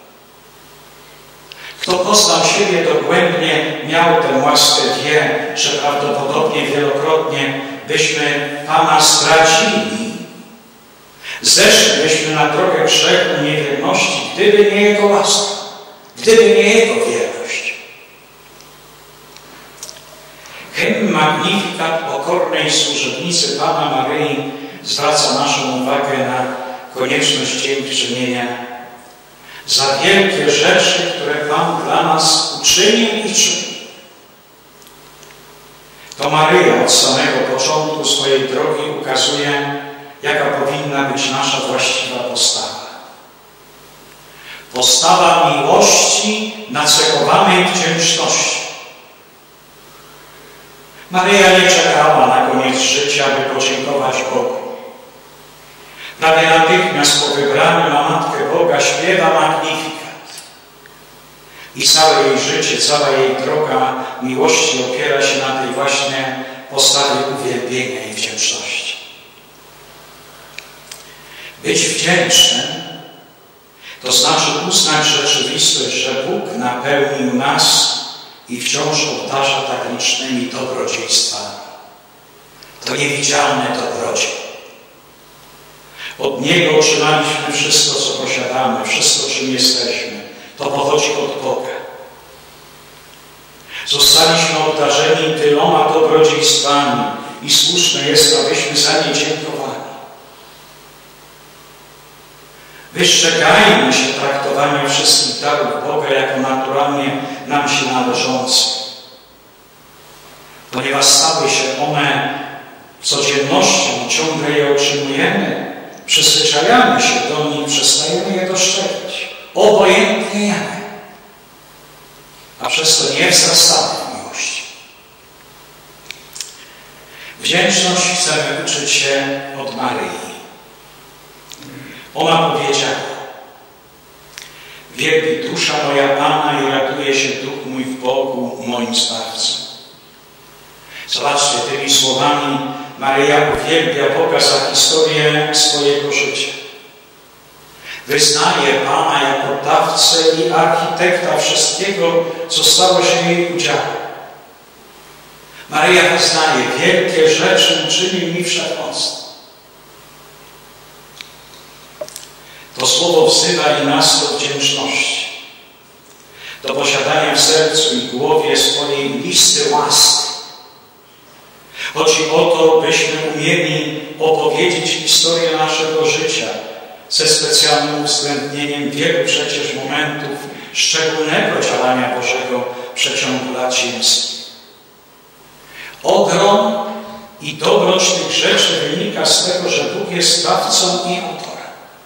Speaker 3: Kto poznał siebie dogłębnie, miał tę łaskę, wie, że prawdopodobnie wielokrotnie byśmy Pana zdradzili. Zeszlibyśmy na drogę grzechu niewierności, gdyby nie Jego łaska, gdyby nie Jego wierność. Hymn Magnificat pokornej służebnicy Pana Maryi zwraca naszą uwagę na konieczność dziękczynienia za wielkie rzeczy, które Pan dla nas uczynił i czyni. To Maryja od samego początku swojej drogi ukazuje, jaka powinna być nasza właściwa postawa. Postawa miłości nacechowanej wdzięcznością. Maryja nie czekała na koniec życia, by podziękować Bogu. Prawie natychmiast po wybraniu na Matkę Boga śpiewa Magnificat. I całe jej życie, cała jej droga miłości opiera się na tej właśnie postawie uwielbienia i wdzięczności. Być wdzięcznym to znaczy uznać rzeczywistość, że Bóg napełnił nas i wciąż obdarza tak licznymi dobrodziejstwami. To niewidzialne dobrodziej. Od Niego otrzymaliśmy wszystko, co posiadamy, wszystko, czym jesteśmy. To pochodzi od Boga. Zostaliśmy obdarzeni tyloma dobrodziejstwami i słuszne jest, abyśmy za nie dziękowali. Wystrzegajmy się traktowania wszystkich darów Boga jako naturalnie nam się należące, ponieważ stały się one codziennością, ciągle je otrzymujemy, przyzwyczajamy się do nich, przestajemy je dostrzegać, obojętnie jak, a przez to nie wzrastamy w miłości. Wdzięczność chcemy uczyć się od Maryi. Ona powiedziała: wielbi dusza moja Pana i raduje się duch mój w Bogu, moim Zbawcą. Zobaczcie, tymi słowami Maryja uwielbia Boga za historię swojego życia. Wyznaje Pana jako dawcę i architekta wszystkiego, co stało się jej udziałem. Maryja wyznaje: wielkie rzeczy uczynił mi Wszechmocny. To słowo wzywa i nas do wdzięczności, do posiadania w sercu i głowie swojej listy łask. Chodzi o to, byśmy umieli opowiedzieć historię naszego życia ze specjalnym uwzględnieniem wielu przecież momentów szczególnego działania Bożego w przeciągu lat ziemskich. Ogrom i dobroć tych rzeczy wynika z tego, że Bóg jest sprawcą i autorem.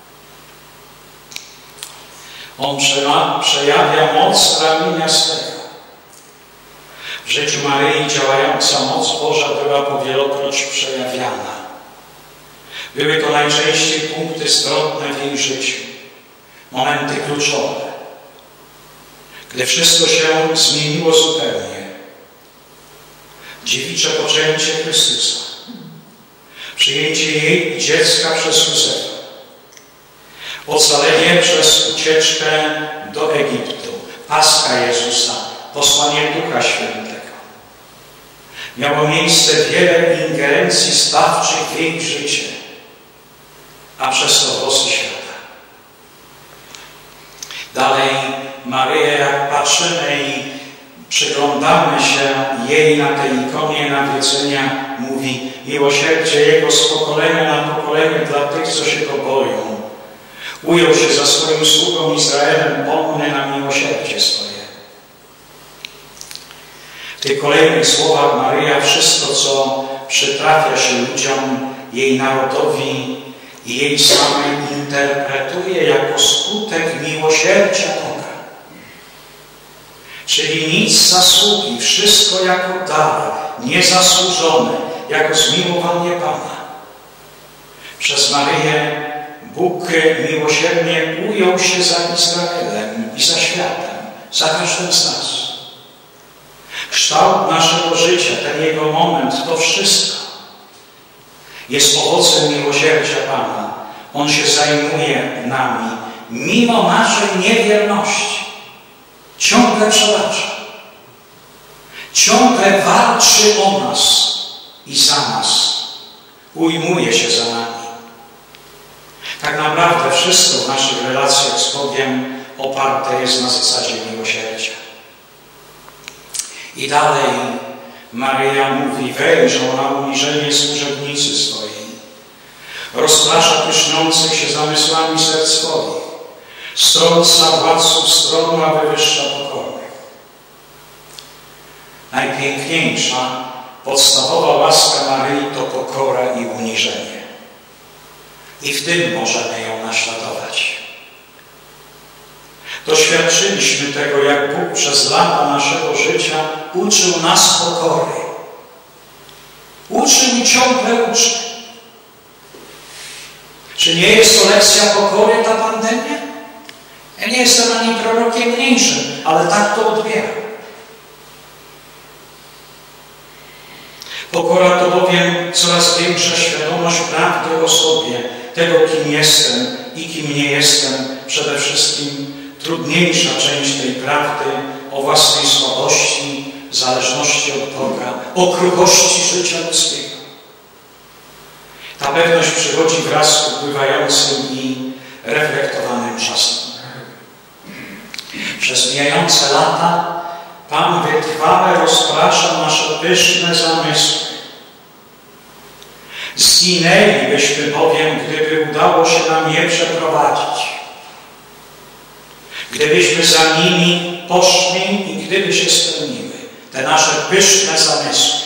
Speaker 3: On przejawia moc ramienia swego. W życiu Maryi działająca moc Boża była powielokroć przejawiana. Były to najczęściej punkty zwrotne w jej życiu, momenty kluczowe, gdy wszystko się zmieniło zupełnie. Dziewicze poczęcie Chrystusa, przyjęcie jej dziecka przez Józefa, ocalenie przez ucieczkę do Egiptu, Paska Jezusa, posłanie Ducha Świętego. Miało miejsce wiele ingerencji zbawczych w jej życie, a przez to w losy świata. Dalej Maryja, jak patrzymy i przyglądamy się jej na tej ikonie nawiedzenia, mówi: miłosierdzie Jego z pokolenia na pokolenie dla tych, co się Go boją. Ujął się za swoim sługą Izraelem, pomny na miłosierdzie swoje. W tych kolejnych słowach Maryja wszystko, co przytrafia się ludziom, jej narodowi i jej samej, interpretuje jako skutek miłosierdzia Boga. Czyli nic z zasługi, wszystko jako dar, niezasłużone, jako zmiłowanie Pana. Przez Maryję Bóg miłosiernie ujął się za Izraelem i za światem, za każdym z nas. Kształt naszego życia, ten Jego moment, to wszystko jest owocem miłosierdzia Pana. On się zajmuje nami, mimo naszej niewierności. Ciągle przebacza. Ciągle walczy o nas i za nas. Ujmuje się za nami. Tak naprawdę wszystko w naszych relacjach z Bogiem oparte jest na zasadzie miłosierdzia. I dalej Maryja mówi: wejrzą na uniżenie służebnicy swojej. Rozprasza pyszniących się zamysłami serc swoich. Strąca władców stronu, a wywyższa pokornych. Najpiękniejsza, podstawowa łaska Maryi to pokora i uniżenie. I w tym możemy ją naśladować. Doświadczyliśmy tego, jak Bóg przez lata naszego życia uczył nas pokory. Uczył i ciągle uczy. Czy nie jest to lekcja pokory, ta pandemia? Ja nie jestem ani prorokiem mniejszym, ale tak to odbieram. Pokora to bowiem coraz większa świadomość prawdy o sobie, tego kim jestem i kim nie jestem, przede wszystkim trudniejsza część tej prawdy o własnej słabości, zależności od Boga, o kruchości życia ludzkiego. Ta pewność przychodzi wraz z upływającym i reflektowanym czasem. Przez mijające lata Pan wytrwale rozprasza nasze pyszne zamysły. Zginęlibyśmy bowiem, gdyby udało się nam je przeprowadzić. Gdybyśmy za nimi poszli i gdyby się spełniły te nasze pyszne zamysły.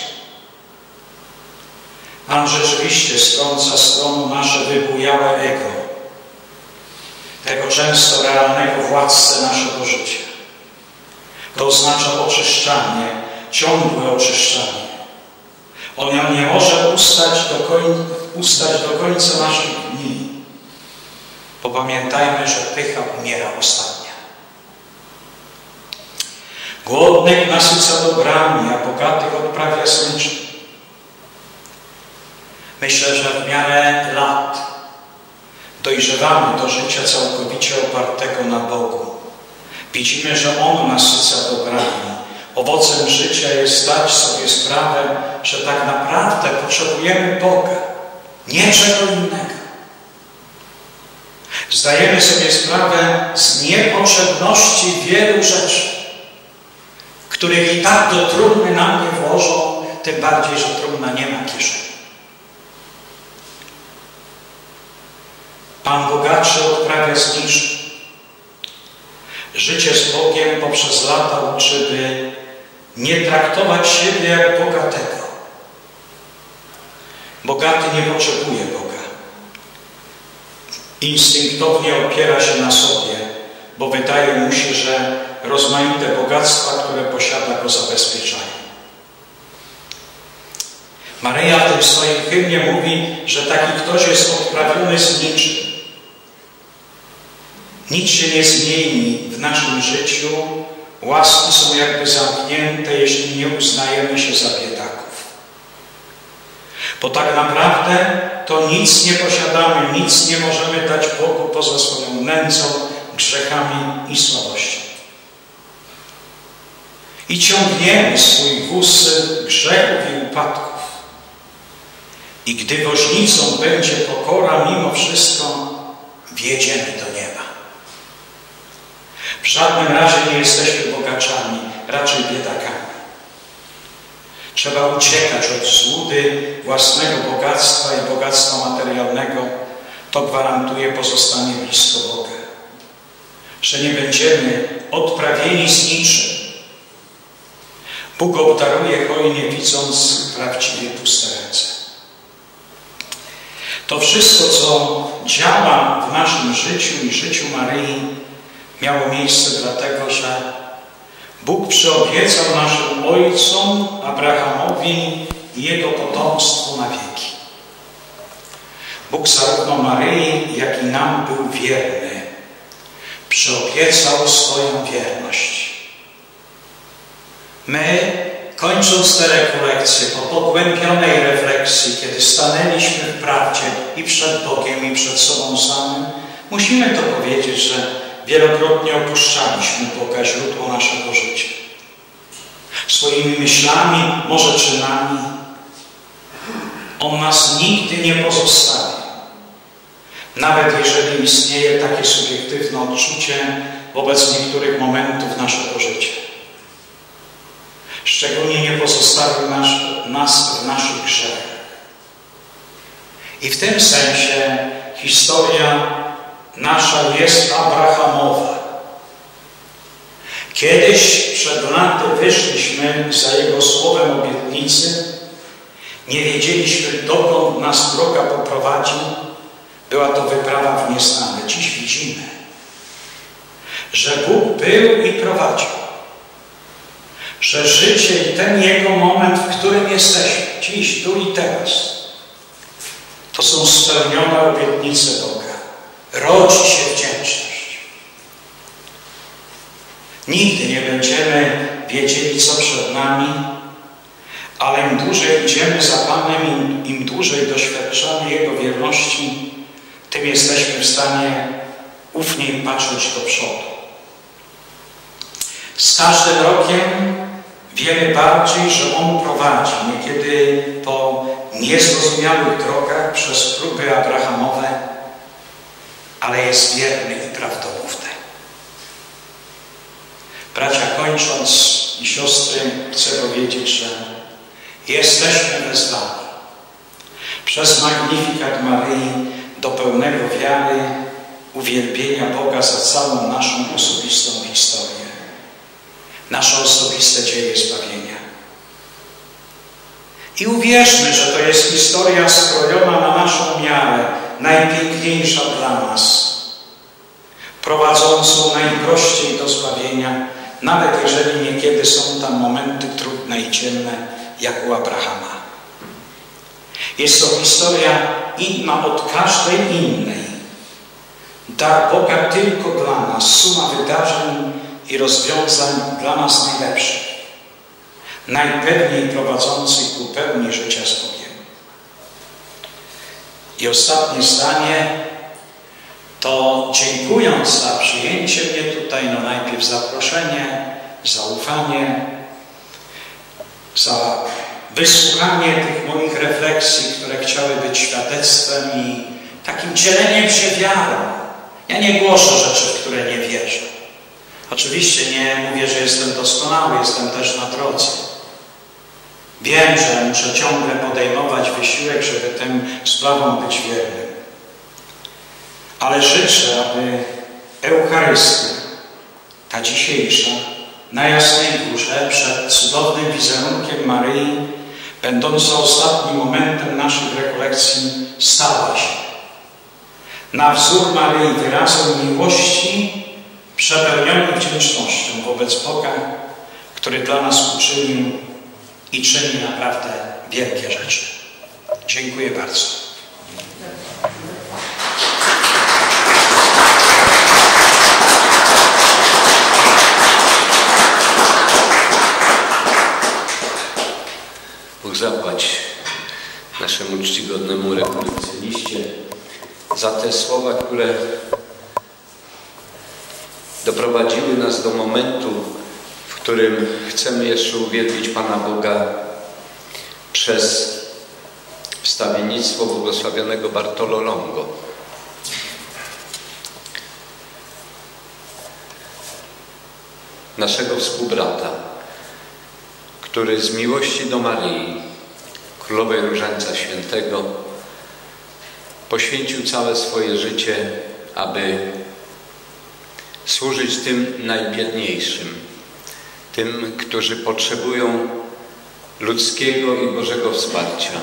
Speaker 3: Pan rzeczywiście strąca z tronu nasze wybujałe ego, tego często realnego władcę naszego życia. To oznacza oczyszczanie, ciągłe oczyszczanie. Ono nie może ustać do, koń, ustać do końca naszych dni. Bo pamiętajmy, że pycha umiera ostatnia. Głodnych nasyca dobrami, a bogatych odprawia smyczem. Myślę, że w miarę lat dojrzewamy do życia całkowicie opartego na Bogu. Widzimy, że On nasyca dobrami. Owocem życia jest zdać sobie sprawę, że tak naprawdę potrzebujemy Boga, nie czego innego. Zdajemy sobie sprawę z niepotrzebności wielu rzeczy, których i tak do trumny nam nie włożą, tym bardziej, że trumna nie ma kieszeni. Pan bogaczy odprawia z niższym. Życie z Bogiem poprzez lata uczy, by nie traktować siebie jak bogatego. Bogaty nie potrzebuje Boga. Instynktownie opiera się na sobie, bo wydaje mu się, że rozmaite bogactwa, które posiada, go zabezpieczają. Maryja w tym swoim hymnie mówi, że taki ktoś jest odprawiony z niczym. Nic się nie zmieni w naszym życiu. Łaski są jakby zamknięte, jeśli nie uznajemy się za biedaków. Bo tak naprawdę to nic nie posiadamy, nic nie możemy dać Bogu poza swoją nędzą, grzechami i słabością. I ciągniemy swój wóz grzechów i upadków. I gdy woźnicą będzie pokora, mimo wszystko wjedziemy do nieba. W żadnym razie nie jesteśmy bogaczami, raczej biedakami. Trzeba uciekać od złudy własnego bogactwa i bogactwa materialnego. To gwarantuje pozostanie blisko Boga. Że nie będziemy odprawieni z niczym. Bóg obdaruje hojnie, widząc prawdziwie puste ręce. To wszystko, co działa w naszym życiu i życiu Maryi, miało miejsce dlatego, że Bóg przyobiecał naszym ojcom, Abrahamowi i jego potomstwu na wieki. Bóg zarówno Maryi, jak i nam był wierny. Przyobiecał swoją wierność. My, kończąc te rekolekcje, po pogłębionej refleksji, kiedy stanęliśmy w prawdzie i przed Bogiem, i przed sobą samym, musimy to powiedzieć, że wielokrotnie opuszczaliśmy Boga, źródło naszego życia. Swoimi myślami, może czynami. On nas nigdy nie pozostawi. Nawet jeżeli istnieje takie subiektywne odczucie wobec niektórych momentów naszego życia. Szczególnie nie pozostawił nas, nas w naszych grzechach. I w tym sensie historia nasza jest abrahamowa. Kiedyś przed laty wyszliśmy za Jego słowem obietnicy. Nie wiedzieliśmy, dokąd nas droga poprowadzi. Była to wyprawa w nieznane. Dziś widzimy, że Bóg był i prowadził. Że życie i ten Jego moment, w którym jesteśmy, dziś, tu i teraz, to są spełnione obietnice Boga. Rodzi się wdzięczność. Nigdy nie będziemy wiedzieli, co przed nami, ale im dłużej idziemy za Panem, im, im dłużej doświadczamy Jego wierności, tym jesteśmy w stanie ufniej patrzeć do przodu. Z każdym rokiem wiemy bardziej, że On prowadzi, niekiedy po niezrozumiałych drogach przez próby abrahamowe, ale jest wierny i prawdomówny. Bracia, kończąc i siostry, chcę powiedzieć, że jesteśmy wezwani przez Magnificat Maryi do pełnego wiary, uwielbienia Boga za całą naszą osobistą historię, nasze osobiste dzieje zbawienia. I uwierzmy, że to jest historia skrojona na naszą miarę, najpiękniejsza dla nas, prowadzącą najprościej do zbawienia, nawet jeżeli niekiedy są tam momenty trudne i ciemne, jak u Abrahama. Jest to historia inna od każdej innej. Dar Boga tylko dla nas, suma wydarzeń i rozwiązań dla nas najlepszych, najpewniej prowadzących ku pełni życia z Bogiem. I ostatnie zdanie to, dziękując za przyjęcie mnie tutaj, no najpierw zaproszenie, zaufanie, za wysłuchanie tych moich refleksji, które chciały być świadectwem i takim dzieleniem się wiarą. Ja nie głoszę rzeczy, w które nie wierzę. Oczywiście nie mówię, że jestem doskonały, jestem też na drodze. Wiem, że muszę ciągle podejmować wysiłek, żeby tym sprawom być wiernym. Ale życzę, aby Eucharystia, ta dzisiejsza, na Jasnej Górze, przed cudownym wizerunkiem Maryi, będąca ostatnim momentem naszych rekolekcji, stała się na wzór Maryi wyrazem miłości, przepełnionym wdzięcznością wobec Boga, który dla nas uczynił i czyni naprawdę wielkie rzeczy. Dziękuję bardzo.
Speaker 2: Bóg zapłać naszemu czcigodnemu rekolekcjoniście za te słowa, które doprowadziły nas do momentu, w którym chcemy jeszcze uwielbić Pana Boga przez wstawiennictwo błogosławionego Bartolo Longo. Naszego współbrata, który z miłości do Maryi, Królowej Różańca Świętego, poświęcił całe swoje życie, aby służyć tym najbiedniejszym, tym, którzy potrzebują ludzkiego i Bożego wsparcia.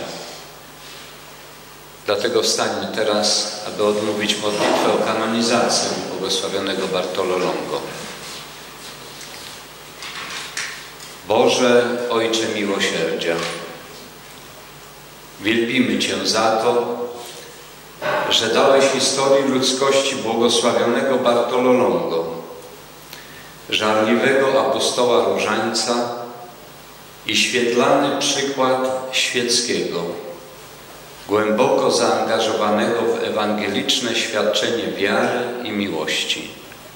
Speaker 2: Dlatego wstańmy teraz, aby odmówić modlitwę o kanonizację błogosławionego Bartolo Longo. Boże, Ojcze miłosierdzia, wielbimy Cię za to, że dałeś historii ludzkości błogosławionego Bartolo Longo, żarliwego apostoła Różańca i świetlany przykład świeckiego, głęboko zaangażowanego w ewangeliczne świadczenie wiary i miłości.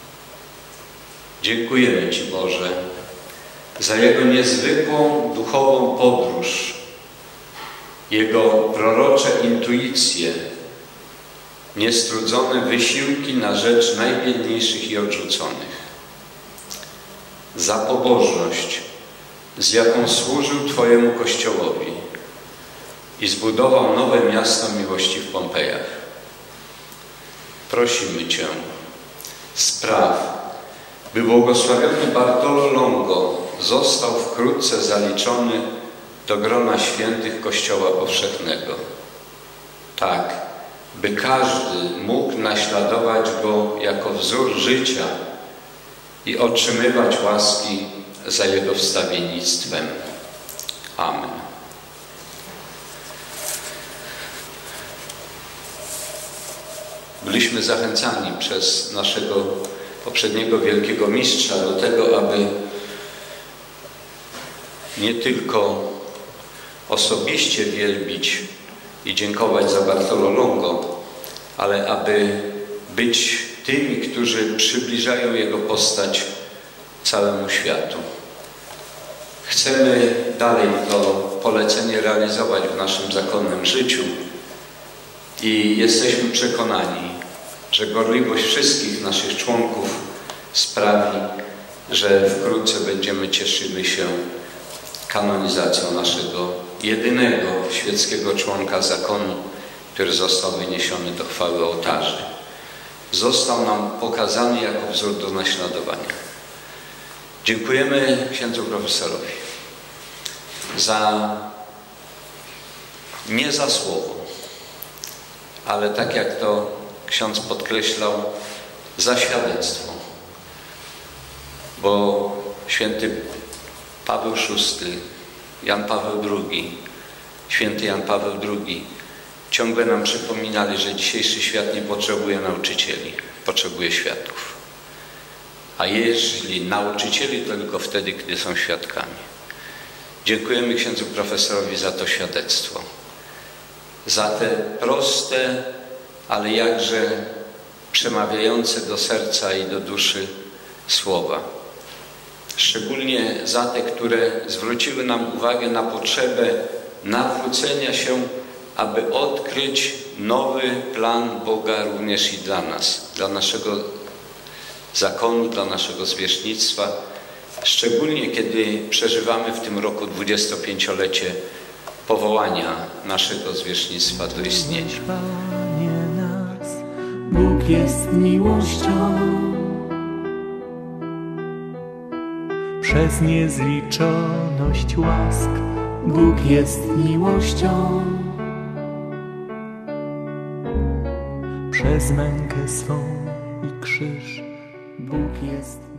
Speaker 2: Dziękujemy Ci, Boże, za jego niezwykłą duchową podróż, jego prorocze intuicje, niestrudzone wysiłki na rzecz najbiedniejszych i odrzuconych, za pobożność, z jaką służył Twojemu Kościołowi i zbudował nowe miasto miłości w Pompejach. Prosimy Cię, spraw, by błogosławiony Bartolo Longo został wkrótce zaliczony do grona świętych Kościoła Powszechnego. Tak, by każdy mógł naśladować Go jako wzór życia i otrzymywać łaski za Jego wstawiennictwem. Amen. Byliśmy zachęcani przez naszego poprzedniego wielkiego mistrza do tego, aby nie tylko osobiście wielbić i dziękować za Bartolo Longo, ale aby być tymi, którzy przybliżają Jego postać całemu światu. Chcemy dalej to polecenie realizować w naszym zakonnym życiu i jesteśmy przekonani, że gorliwość wszystkich naszych członków sprawi, że wkrótce będziemy cieszyli się kanonizacją naszego jedynego świeckiego członka zakonu, który został wyniesiony do chwały ołtarzy. Został nam pokazany jako wzór do naśladowania. Dziękujemy księdzu profesorowi za, nie za słowo, ale tak jak to ksiądz podkreślał, za świadectwo. Bo święty Paweł szósty, Jan Paweł drugi, święty Jan Paweł drugi ciągle nam przypominali, że dzisiejszy świat nie potrzebuje nauczycieli, potrzebuje świadków. A jeśli nauczycieli, to tylko wtedy, gdy są świadkami. Dziękujemy księdzu profesorowi za to świadectwo. Za te proste, ale jakże przemawiające do serca i do duszy słowa. Szczególnie za te, które zwróciły nam uwagę na potrzebę nawrócenia się, aby odkryć nowy plan Boga również i dla nas, dla naszego zakonu, dla naszego zwierzchnictwa, szczególnie kiedy przeżywamy w tym roku dwudziestopięciolecie powołania naszego zwierzchnictwa do istnienia.
Speaker 1: Panie nas, Bóg jest miłością, przez niezliczoność łask Bóg jest miłością, przez mękę swą i krzyż Bóg jest